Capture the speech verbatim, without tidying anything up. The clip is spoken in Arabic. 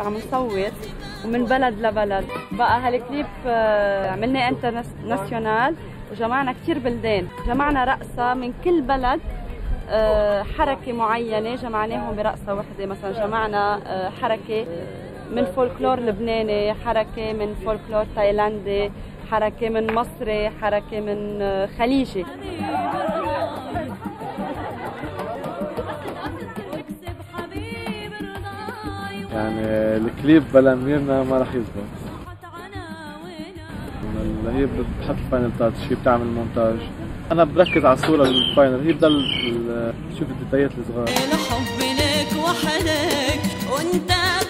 كثير عم نصور ومن بلد لبلد. بقى هالكليب عملناه انترناسيونال وجمعنا كثير بلدان، جمعنا رقصة من كل بلد، حركة معينة جمعناهم برقصة وحدة. مثلا جمعنا حركة من فولكلور لبناني، حركة من فولكلور تايلاندي، حركة من مصري، حركة من خليجي. يعني الكليب بلا ميرنا ما رح يزبط. هي بتحط الفاينل تاتش، هي بتعمل مونتاج، انا بركز على الصوره الفاينل، هي بضل تشوف الديتايات الصغار. حبي لك وحدك وانت